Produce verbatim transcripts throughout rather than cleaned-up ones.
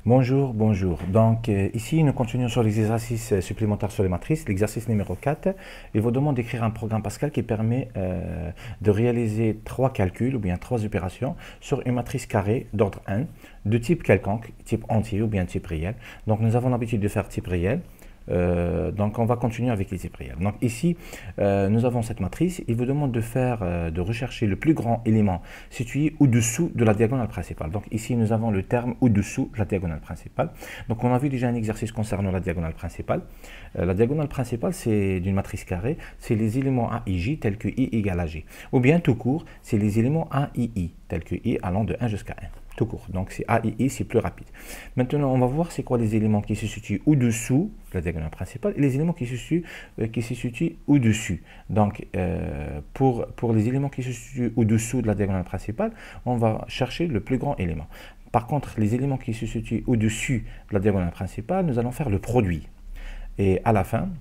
Bonjour, bonjour. Donc euh, ici, nous continuons sur les exercices euh, supplémentaires sur les matrices. L'exercice numéro quatre, il vous demande d'écrire un programme Pascal qui permet euh, de réaliser trois calculs ou bien trois opérations sur une matrice carrée d'ordre un, de type quelconque, type entier ou bien type réel. Donc nous avons l'habitude de faire type réel. Euh, donc on va continuer avec les types réels. Donc ici, euh, nous avons cette matrice. Il vous demande de faire, euh, de rechercher le plus grand élément situé au-dessous de la diagonale principale. Donc ici, nous avons le terme au-dessous de la diagonale principale. Donc on a vu déjà un exercice concernant la diagonale principale. Euh, la diagonale principale, c'est d'une matrice carrée, c'est les éléments A I J tels que I égale à G. Ou bien tout court, c'est les éléments A I I tels que I allant de un jusqu'à un. Tout court. Donc c'est A I I, c'est plus rapide. Maintenant, on va voir c'est quoi les éléments qui se situent au-dessous de la diagonale principale et les éléments qui se situent, euh, qui se situent au-dessus. Donc, euh, pour, pour les éléments qui se situent au-dessous de la diagonale principale, on va chercher le plus grand élément. Par contre, les éléments qui se situent au-dessus de la diagonale principale, nous allons faire le produit. Et à la fin,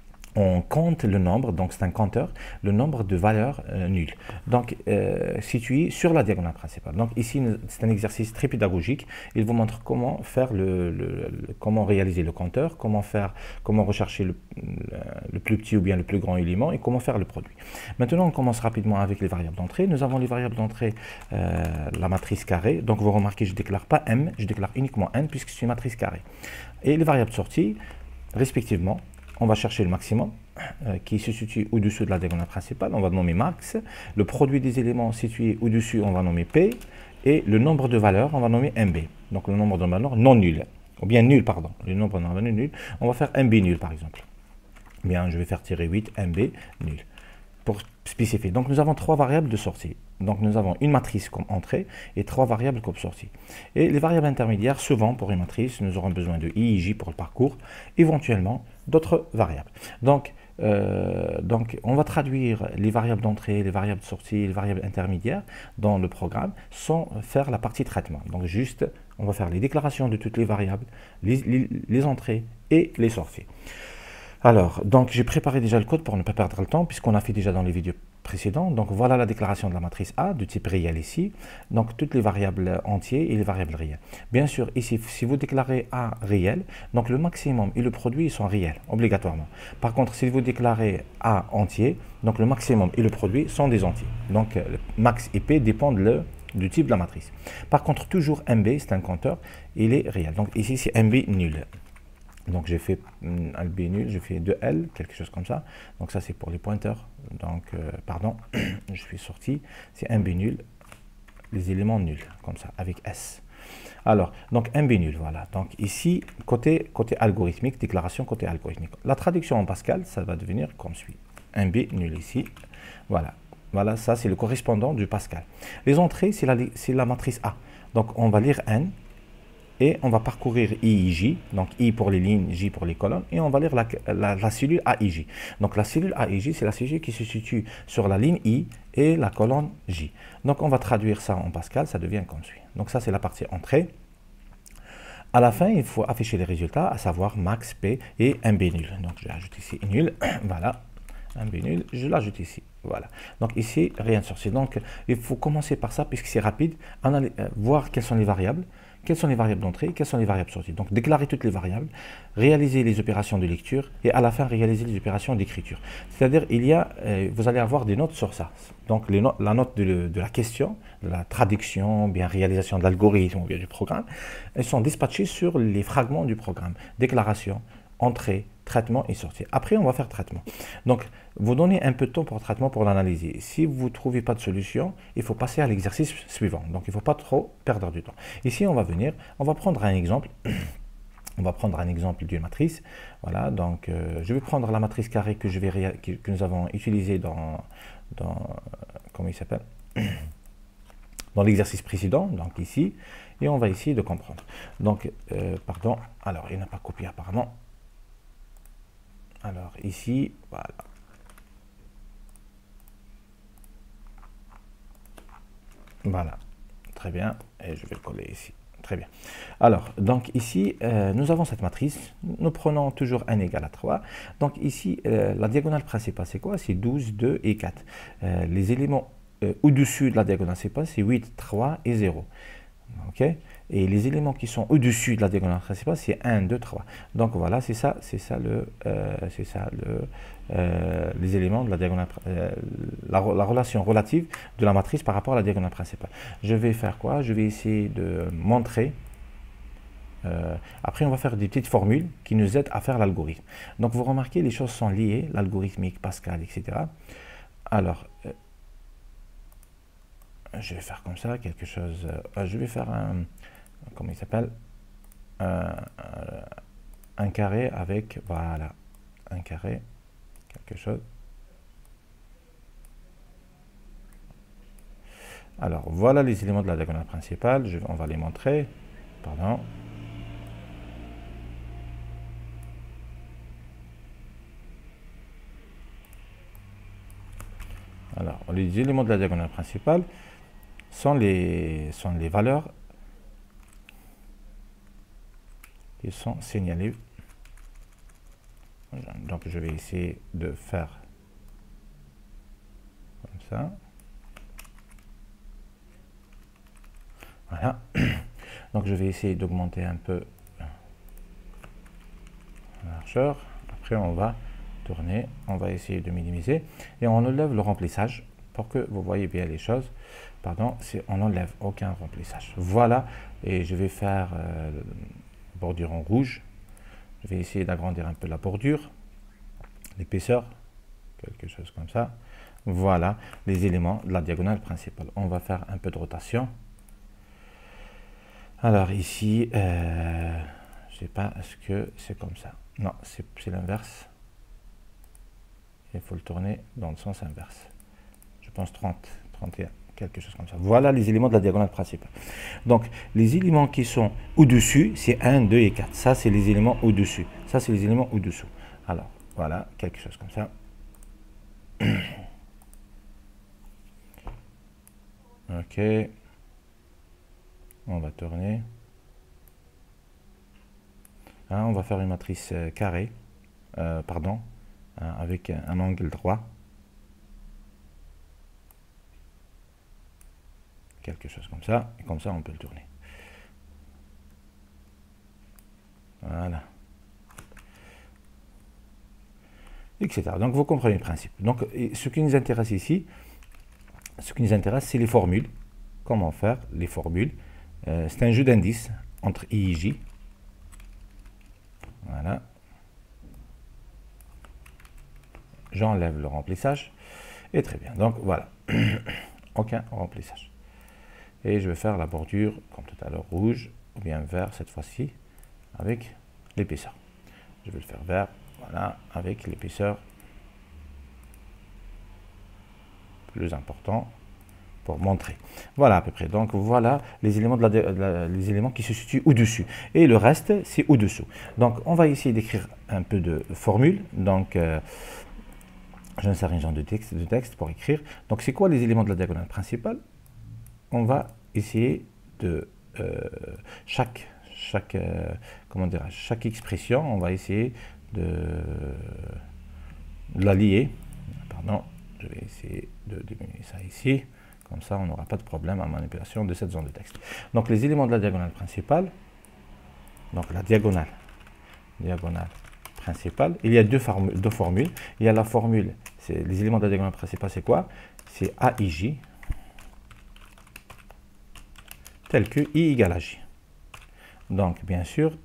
on compte le nombre, donc c'est un compteur, le nombre de valeurs euh, nulles, donc euh, situées sur la diagonale principale. Donc ici, c'est un exercice très pédagogique. Il vous montre comment faire le, le, le comment réaliser le compteur, comment faire, comment rechercher le, le, le plus petit ou bien le plus grand élément et comment faire le produit. Maintenant, on commence rapidement avec les variables d'entrée. Nous avons les variables d'entrée, euh, la matrice carrée. Donc vous remarquez, je ne déclare pas M, je déclare uniquement N puisque c'est une matrice carrée. Et les variables de sortie, respectivement, on va chercher le maximum euh, qui se situe au-dessus de la diagonale principale, on va nommer max. Le produit des éléments situés au-dessus, on va nommer P. Et le nombre de valeurs, on va nommer M B. Donc le nombre de valeurs non nul, ou bien nul, pardon. Le nombre de valeurs nul, on va faire M B nul par exemple. Bien, je vais faire tirer huit, M B nul. Pour spécifier. Donc nous avons trois variables de sortie. Donc nous avons une matrice comme entrée et trois variables comme sortie. Et les variables intermédiaires, souvent pour une matrice, nous aurons besoin de I et J pour le parcours, éventuellement d'autres variables. Donc, euh, donc on va traduire les variables d'entrée, les variables de sortie, les variables intermédiaires dans le programme sans faire la partie traitement. Donc juste, on va faire les déclarations de toutes les variables, les, les, les entrées et les sorties. Alors, donc j'ai préparé déjà le code pour ne pas perdre le temps, puisqu'on a fait déjà dans les vidéos précédentes. Donc voilà la déclaration de la matrice A, de type réel ici. Donc toutes les variables entières et les variables réelles. Bien sûr, ici, si vous déclarez A réel, donc le maximum et le produit sont réels, obligatoirement. Par contre, si vous déclarez A entier, donc le maximum et le produit sont des entiers. Donc max et P dépendent le, du type de la matrice. Par contre, toujours M B, c'est un compteur, il est réel. Donc ici, c'est M B nul. Donc j'ai fait un B nul, j'ai fait deux L, quelque chose comme ça. Donc ça c'est pour les pointeurs. Donc euh, pardon, je suis sorti. C'est un B nul, les éléments nuls, comme ça, avec S. Alors, donc un B nul, voilà. Donc ici, côté, côté algorithmique, déclaration côté algorithmique. La traduction en Pascal, ça va devenir comme suit. Un B nul ici, voilà. Voilà, ça c'est le correspondant du Pascal. Les entrées, c'est la, la matrice A. Donc on va lire N. Et on va parcourir I et J, donc I pour les lignes, J pour les colonnes, et on va lire la, la, la cellule A I J. Donc la cellule A I J, c'est la cellule qui se situe sur la ligne I et la colonne J. Donc on va traduire ça en Pascal, ça devient comme suit. Donc ça c'est la partie entrée. À la fin, il faut afficher les résultats, à savoir max, P et M B nul. Donc je ajoute ici nul, voilà, M B nul, je l'ajoute ici. Voilà. Donc ici, rien de sorti. Donc il faut commencer par ça, puisque c'est rapide, analyser, euh, voir quelles sont les variables. Quelles sont les variables d'entrée, quelles sont les variables sorties. Donc, déclarer toutes les variables, réaliser les opérations de lecture et à la fin, réaliser les opérations d'écriture. C'est-à-dire, il y a, euh, vous allez avoir des notes sur ça. Donc, les no la note de, de la question, de la traduction, bien réalisation de l'algorithme ou bien du programme, elles sont dispatchées sur les fragments du programme. Déclaration, entrée, traitement et sortie. Après, on va faire traitement. Donc, vous donnez un peu de temps pour le traitement, pour l'analyser. Si vous ne trouvez pas de solution, il faut passer à l'exercice suivant. Donc, il ne faut pas trop perdre du temps. Ici, on va venir, on va prendre un exemple. On va prendre un exemple d'une matrice. Voilà, donc, euh, je vais prendre la matrice carrée que, je vais que, que nous avons utilisée dans, dans comment il s'appelle dans l'exercice précédent, donc ici. Et on va essayer de comprendre. Donc, euh, pardon, alors, il n'a pas copié apparemment. Alors ici, voilà. Voilà, très bien. Et je vais le coller ici. Très bien. Alors, donc ici, euh, nous avons cette matrice. Nous prenons toujours un égale à trois. Donc ici, euh, la diagonale principale, c'est quoi? C'est douze, deux et quatre. Euh, les éléments euh, au-dessus de la diagonale principale, c'est huit, trois et zéro. OK? Et les éléments qui sont au-dessus de la diagonale principale, c'est un, deux, trois. Donc voilà, c'est ça, c'est ça, le, euh, c'est ça le, euh, les éléments de la diagonale, euh, la, la relation relative de la matrice par rapport à la diagonale principale. Je vais faire quoi? Je vais essayer de montrer. Euh, après, on va faire des petites formules qui nous aident à faire l'algorithme. Donc, vous remarquez, les choses sont liées, l'algorithmique, Pascal, et cetera. Alors, euh, je vais faire comme ça, quelque chose. Euh, je vais faire un, comment il s'appelle, un, un carré avec, voilà, un carré, quelque chose. Alors, voilà les éléments de la diagonale principale. Je, on va les montrer. Pardon. Alors, les éléments de la diagonale principale sont les, sont les valeurs qui sont signalées. Donc, je vais essayer de faire comme ça. Voilà. Donc, je vais essayer d'augmenter un peu la largeur. Après, on va tourner, on va essayer de minimiser et on enlève le remplissage pour que vous voyez bien les choses. Pardon, on n'enlève aucun remplissage. Voilà, et je vais faire euh, bordure en rouge. Je vais essayer d'agrandir un peu la bordure, l'épaisseur, quelque chose comme ça. Voilà les éléments de la diagonale principale. On va faire un peu de rotation. Alors ici, euh, je ne sais pas, est-ce que c'est comme ça? Non, c'est l'inverse. Il faut le tourner dans le sens inverse. Je pense trente, trente et un, quelque chose comme ça. Voilà les éléments de la diagonale principale. Donc, les éléments qui sont au-dessus, c'est un, deux et quatre. Ça, c'est les éléments au-dessus. Ça, c'est les éléments au-dessous. Alors, voilà, quelque chose comme ça. Ok. On va tourner. Hein, on va faire une matrice euh, carrée. Euh, pardon. Hein, avec un, un angle droit. Quelque chose comme ça. Et comme ça, on peut le tourner. Voilà. Etc. Donc, vous comprenez le principe. Donc, ce qui nous intéresse ici, ce qui nous intéresse, c'est les formules. Comment faire les formules. Euh, c'est un jeu d'indices entre I et J. Voilà. J'enlève le remplissage. Et très bien. Donc, voilà. Aucun remplissage. Et je vais faire la bordure, comme tout à l'heure, rouge, ou bien vert cette fois-ci, avec l'épaisseur. Je vais le faire vert, voilà, avec l'épaisseur plus important pour montrer. Voilà à peu près. Donc voilà les éléments, de la, de la, les éléments qui se situent au-dessus. Et le reste, c'est au-dessous. Donc on va essayer d'écrire un peu de formule. Donc euh, j'insère un genre de texte, de texte pour écrire. Donc c'est quoi les éléments de la diagonale principale? On va essayer de euh, chaque chaque euh, comment dire, chaque expression, on va essayer de, de la lier. Pardon, je vais essayer de diminuer ça ici. Comme ça, on n'aura pas de problème à manipulation de cette zone de texte. Donc, les éléments de la diagonale principale, donc la diagonale, diagonale principale, il y a deux, formu deux formules. Il y a la formule, les éléments de la diagonale principale, c'est quoi? C'est A I J, tel que I égale à J. Donc, bien sûr,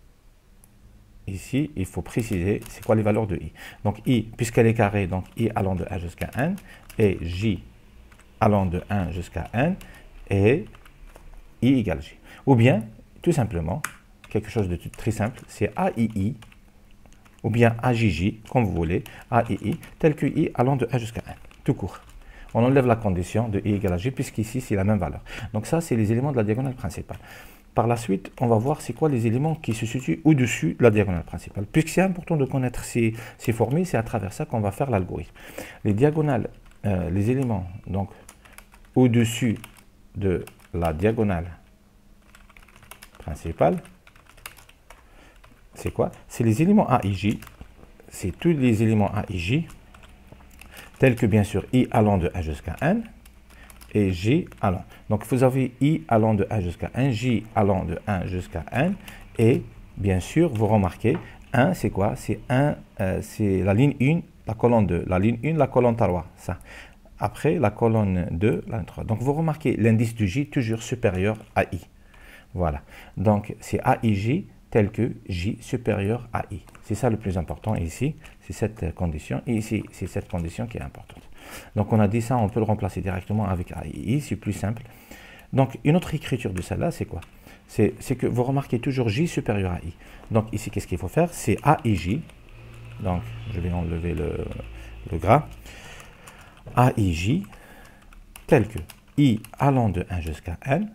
ici, il faut préciser c'est quoi les valeurs de I. Donc, I, puisqu'elle est carrée, donc I allant de un jusqu'à n, et J allant de un jusqu'à n, et I égale J. Ou bien, tout simplement, quelque chose de très simple, c'est A I I, ou bien A J J, comme vous voulez, A I I, tel que I allant de un jusqu'à n, tout court. On enlève la condition de I égale à J, puisqu'ici, c'est la même valeur. Donc ça, c'est les éléments de la diagonale principale. Par la suite, on va voir c'est quoi les éléments qui se situent au-dessus de la diagonale principale. Puisque c'est important de connaître ces, ces formules, c'est à travers ça qu'on va faire l'algorithme. Les diagonales, euh, les éléments, donc, au-dessus de la diagonale principale, c'est quoi? C'est les éléments A I J, c'est tous les éléments A I J, tels que bien sûr I allant de un jusqu'à n, et j allant. Donc vous avez i allant de un jusqu'à un, j allant de un jusqu'à n, et bien sûr, vous remarquez, un, c'est quoi? C'est un, euh, c'est la ligne un, la colonne deux, la ligne un, la colonne trois, ça. Après, la colonne deux, la ligne trois. Donc vous remarquez l'indice du j toujours supérieur à i. Voilà. Donc c'est a i j tel que j supérieur à i. C'est ça le plus important ici, c'est cette condition, et ici, c'est cette condition qui est importante. Donc on a dit ça, on peut le remplacer directement avec a i, c'est plus simple. Donc une autre écriture de celle-là, c'est quoi? C'est que vous remarquez toujours j supérieur à i. Donc ici, qu'est-ce qu'il faut faire? C'est a i j. Donc je vais enlever le, le gras. a i j tel que i allant de un jusqu'à n,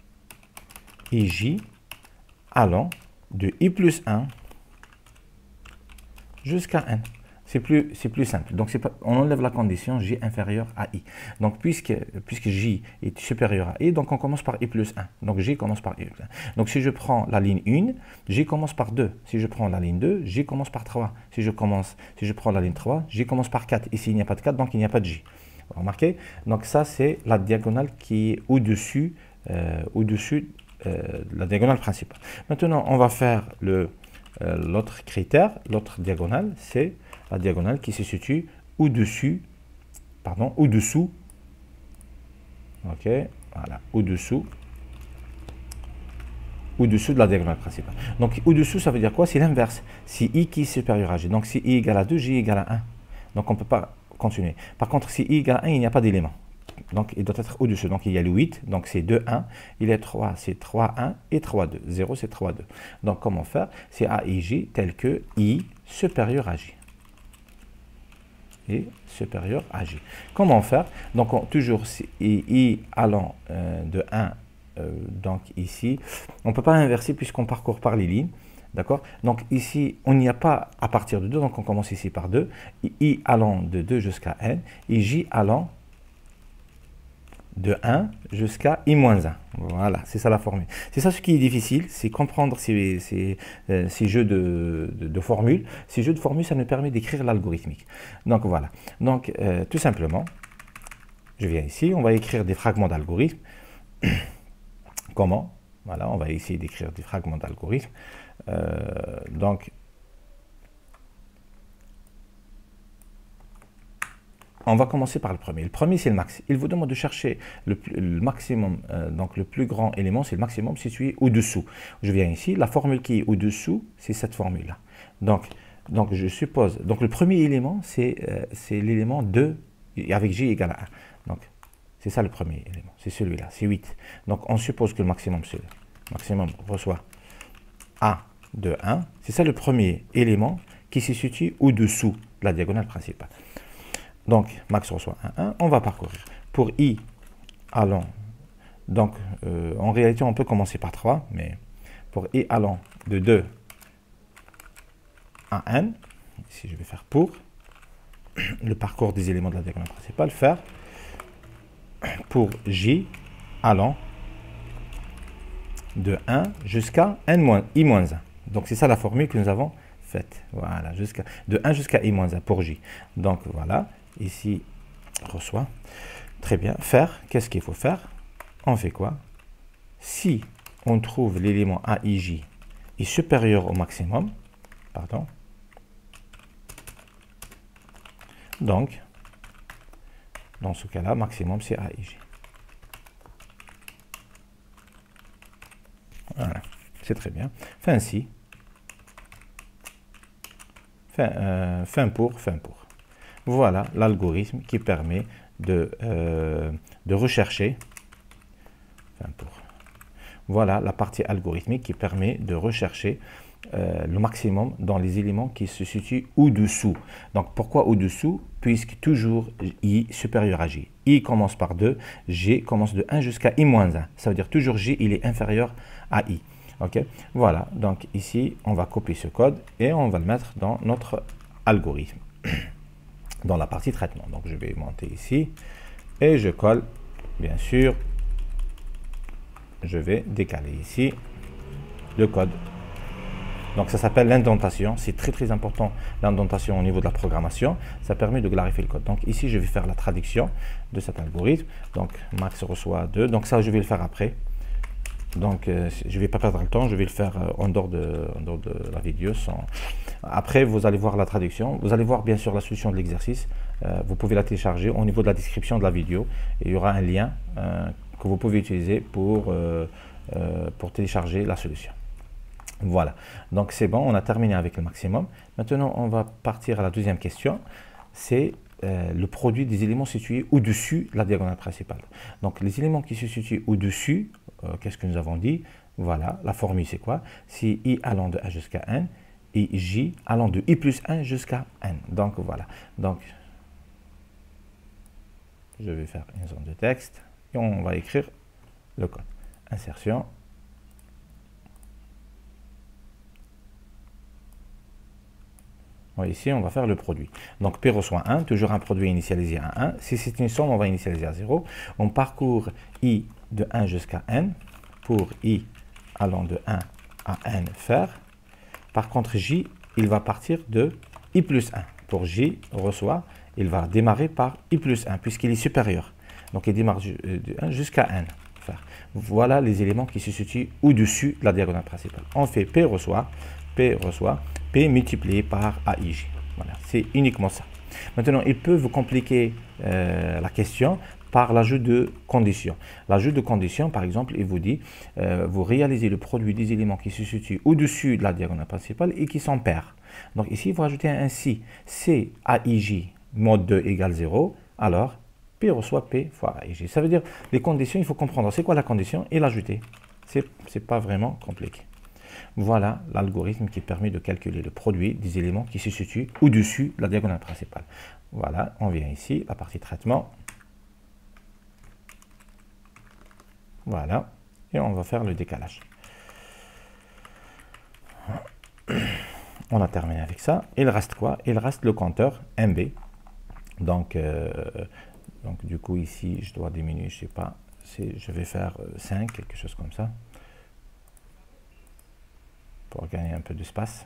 ij allant de i plus un jusqu'à n. C'est plus, c'est plus simple. Donc, pas, on enlève la condition j inférieur à i. Donc, puisque, puisque j est supérieur à i, donc on commence par i plus un. Donc, j commence par i plus un. Donc, si je prends la ligne un, j commence par deux. Si je prends la ligne deux, j commence par trois. Si je, commence, si je prends la ligne trois, j commence par quatre. Ici, il n'y a pas de quatre, donc il n'y a pas de j. Vous remarquez? Donc, ça, c'est la diagonale qui est au-dessus euh, au-dessus euh, de la diagonale principale. Maintenant, on va faire le... Euh, l'autre critère, l'autre diagonale, c'est la diagonale qui se situe au-dessus, pardon, au-dessous, ok, voilà, au-dessous, au-dessous de la diagonale principale. Donc, au-dessous, ça veut dire quoi? C'est l'inverse. C'est i qui est supérieur à j. Donc, si i égale à deux, j égale à un. Donc, on ne peut pas continuer. Par contre, si i égale à un, il n'y a pas d'élément. Donc, il doit être au-dessus. Donc, il y a le huit, donc c'est deux, un. Il est trois, c'est trois, un. Et trois, deux. zéro, c'est trois, deux. Donc, comment faire? C'est a i j tel que i supérieur à j. Et supérieur à j. Comment faire? Donc, on, toujours i, i allant euh, de un, euh, donc ici, on ne peut pas inverser puisqu'on parcourt par les lignes. D'accord? Donc ici, on n'y a pas à partir de deux, donc on commence ici par deux. I allant de deux jusqu'à n, et j allant de un jusqu'à i moins un. Voilà, c'est ça la formule. C'est ça ce qui est difficile, c'est comprendre ces, ces, euh, ces jeux de, de, de formules. Ces jeux de formules, ça nous permet d'écrire l'algorithmique. Donc voilà. Donc euh, tout simplement, je viens ici, on va écrire des fragments d'algorithme. Comment? Voilà, on va essayer d'écrire des fragments d'algorithme. Euh, donc, on va commencer par le premier. Le premier, c'est le max. Il vous demande de chercher le, le maximum, euh, donc le plus grand élément, c'est le maximum situé au-dessous. Je viens ici, la formule qui est au-dessous, c'est cette formule-là. Donc, donc, je suppose, donc le premier élément, c'est euh, l'élément deux, avec j égale à un. Donc, c'est ça le premier élément, c'est celui-là, c'est huit. Donc, on suppose que le maximum, c'est le maximum reçoit a de un. C'est ça le premier élément qui se situe au-dessous de la diagonale principale. Donc, max reçoit un, un. On va parcourir. Pour i allant, donc euh, en réalité, on peut commencer par trois, mais pour i allant de deux à n, ici je vais faire pour le parcours des éléments de la diagonale principale, faire pour j allant de un jusqu'à n i moins un. Donc, c'est ça la formule que nous avons faite. Voilà, jusqu'à de un jusqu'à i moins un pour j. Donc, voilà. Ici, reçoit. Très bien. Faire, qu'est-ce qu'il faut faire? On fait quoi? Si on trouve l'élément a i j est supérieur au maximum, pardon, donc, dans ce cas-là, maximum, c'est a i j. Voilà, c'est très bien. Fin ainsi. Fin, euh, fin pour, fin pour. Voilà l'algorithme qui permet de, euh, de rechercher, enfin pour, voilà la partie algorithmique qui permet de rechercher euh, le maximum dans les éléments qui se situent au-dessous. Donc pourquoi au-dessous? Puisque toujours i supérieur à j. I commence par deux, j commence de un jusqu'à i moins un. Ça veut dire toujours j il est inférieur à i. Ok, voilà, donc ici on va copier ce code et on va le mettre dans notre algorithme. Dans la partie traitement. Donc je vais monter ici et je colle, bien sûr, je vais décaler ici le code. Donc ça s'appelle l'indentation. C'est très très important, l'indentation au niveau de la programmation. Ça permet de clarifier le code. Donc ici, je vais faire la traduction de cet algorithme. Donc max reçoit deux. Donc ça, je vais le faire après. Donc euh, je ne vais pas perdre le temps, je vais le faire euh, en, dehors de, en dehors de la vidéo. Sans... Après, vous allez voir la traduction. Vous allez voir bien sûr la solution de l'exercice. Euh, vous pouvez la télécharger au niveau de la description de la vidéo. Et il y aura un lien euh, que vous pouvez utiliser pour, euh, euh, pour télécharger la solution. Voilà, donc c'est bon, on a terminé avec le maximum. Maintenant, on va partir à la deuxième question. C'est euh, le produit des éléments situés au-dessus de la diagonale principale. Donc les éléments qui se situent au-dessus, euh, qu'est-ce que nous avons dit? Voilà, la formule c'est quoi? C'est i allant de un jusqu'à n et j allant de i plus un jusqu'à n. Donc voilà, donc je vais faire une zone de texte et on va écrire le code. Insertion. Ici, on va faire le produit. Donc, P reçoit un, toujours un produit initialisé à un. Si c'est une somme, on va initialiser à zéro. On parcourt i de un jusqu'à n pour i allant de un à n faire. Par contre, j, il va partir de i plus un. Pour j reçoit, il va démarrer par i plus un puisqu'il est supérieur. Donc, il démarre de un jusqu'à n. Faire. Voilà les éléments qui se situent au-dessus de la diagonale principale. On fait P reçoit, P reçoit, P multiplié par A I J. Voilà, c'est uniquement ça. Maintenant, il peut vous compliquer euh, la question par l'ajout de conditions. L'ajout de conditions, par exemple, il vous dit, euh, vous réalisez le produit des éléments qui se situent au-dessus de la diagonale principale et qui sont pairs. Donc ici, il faut ajouter un si. C'est A I J mode deux égale zéro, alors P reçoit P fois A I J. Ça veut dire, les conditions, il faut comprendre c'est quoi la condition et l'ajouter. Ce n'est pas vraiment compliqué. Voilà l'algorithme qui permet de calculer le produit des éléments qui se situent au-dessus de la diagonale principale. Voilà, on vient ici, la partie traitement. Voilà, et on va faire le décalage. On a terminé avec ça. Il reste quoi? Il reste le compteur M B. Donc, euh, donc du coup, ici, je dois diminuer, je ne sais pas, je vais faire cinq, quelque chose comme ça. Pour gagner un peu d'espace.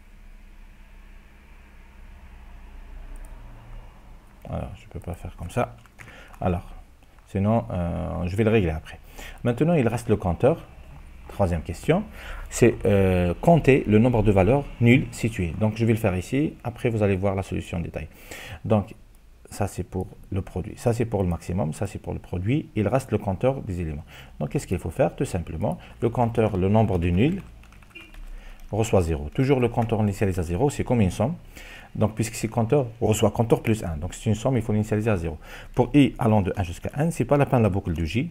Alors, je ne peux pas faire comme ça. Alors, sinon, euh, je vais le régler après. Maintenant, il reste le compteur. Troisième question. C'est euh, compter le nombre de valeurs nulles situées. Donc, je vais le faire ici. Après, vous allez voir la solution en détail. Donc, ça, c'est pour le produit. Ça, c'est pour le maximum. Ça, c'est pour le produit. Il reste le compteur des éléments. Donc, qu'est-ce qu'il faut faire? Tout simplement, le compteur, le nombre de nuls, reçoit zéro. Toujours le compteur initialisé à zéro, c'est comme une somme. Donc, puisque c'est compteur, on reçoit compteur plus un. Donc, c'est une somme, il faut l'initialiser à zéro. Pour i allant de un jusqu'à n, ce n'est pas la fin de la boucle de j.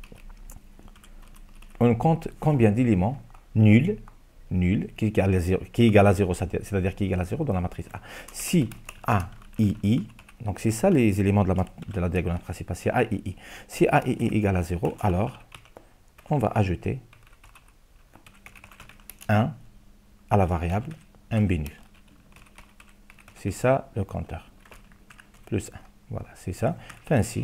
On compte combien d'éléments nuls, nuls, qui égale à zéro, qui égale à zéro, c'est-à-dire qui égale à zéro dans la matrice A. Si A, I, I, donc c'est ça les éléments de la, de la diagonale principale, c'est A, I, I. Si A, I, I égale à zéro, alors on va ajouter un à la variable M B nul. C'est ça le compteur. Plus un. Voilà, c'est ça. Fait ainsi.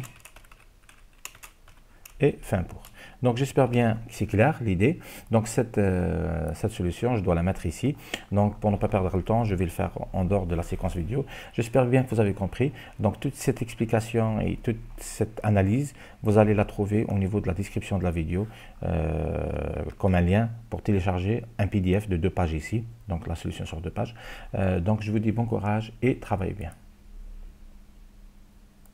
Et fin pour. Donc j'espère bien que c'est clair l'idée. Donc cette, euh, cette solution, je dois la mettre ici. Donc pour ne pas perdre le temps, je vais le faire en dehors de la séquence vidéo. J'espère bien que vous avez compris. Donc toute cette explication et toute cette analyse, vous allez la trouver au niveau de la description de la vidéo euh, comme un lien pour télécharger un P D F de deux pages ici. Donc la solution sur deux pages. Euh, donc je vous dis bon courage et travaillez bien.